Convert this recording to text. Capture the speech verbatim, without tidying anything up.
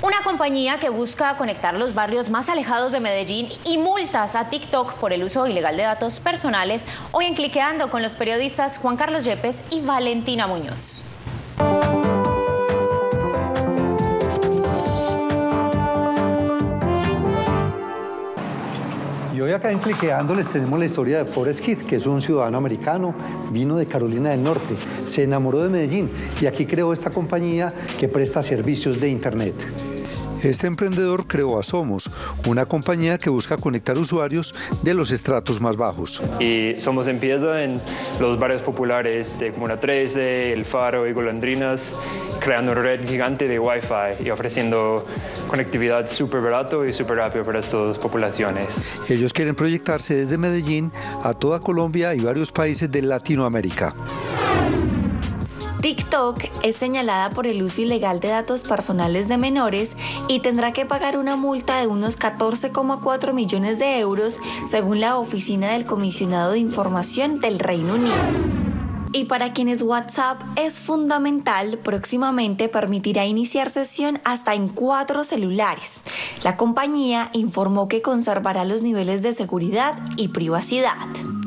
Una compañía que busca conectar los barrios más alejados de Medellín y multas a TikTok por el uso ilegal de datos personales. Hoy en Cliqueando con los periodistas Juan Carlos Yepes y Valentina Muñoz. Y hoy acá en Cliqueando les tenemos la historia de Forrest Kidd, que es un ciudadano americano, vino de Carolina del Norte, se enamoró de Medellín y aquí creó esta compañía que presta servicios de internet. Este emprendedor creó Asomos, una compañía que busca conectar usuarios de los estratos más bajos. Y Somos empieza en los barrios populares de Comuna trece, El Faro y Golondrinas, creando una red gigante de Wi-Fi y ofreciendo conectividad súper barato y súper rápido para estas poblaciones. Ellos quieren proyectarse desde Medellín a toda Colombia y varios países de Latinoamérica. TikTok es señalada por el uso ilegal de datos personales de menores y tendrá que pagar una multa de unos catorce coma cuatro millones de euros, según la Oficina del Comisionado de Información del Reino Unido. Y para quienes WhatsApp es fundamental, próximamente permitirá iniciar sesión hasta en cuatro celulares. La compañía informó que conservará los niveles de seguridad y privacidad.